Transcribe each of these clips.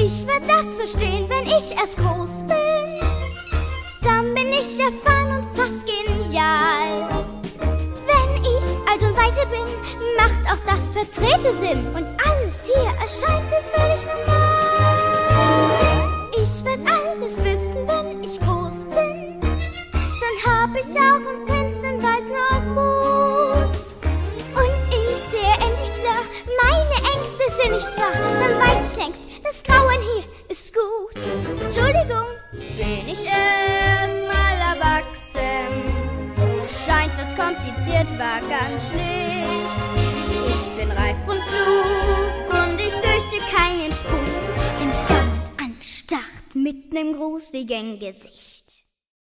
Ich werd das verstehen, wenn ich erst groß bin. Dann bin ich erfahren und fast genial. Wenn ich alt und weise bin, macht auch das Vertrete Sinn. Und alles hier erscheint mir völlig normal. Ich werd alles wissen, wenn ich groß bin. Dann hab ich auch im finstern Wald noch Mut. Und ich sehe endlich klar, meine Ängste sind nicht wahr. Dann weiß ich längst, das Grauen hier ist gut. Entschuldigung, bin ich erst mal erwachsen? Scheint was kompliziert, war ganz schlicht. Ich bin reif und klug und ich fürchte keinen Spuk, den ich dauernd anstarrt mit nem gruseligen Gesicht.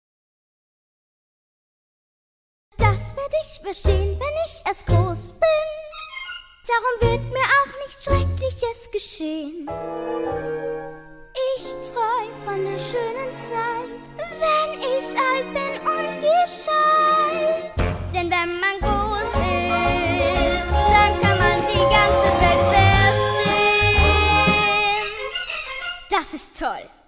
Das werd ich verstehen, wenn ich erst groß bin. Darum wird mir auch nichts Schreckliches geschehen. Ich träum von der schönen Zeit, wenn ich alt bin und gescheit. Denn wenn man groß ist, dann kann man die ganze Welt verstehen. Das ist toll.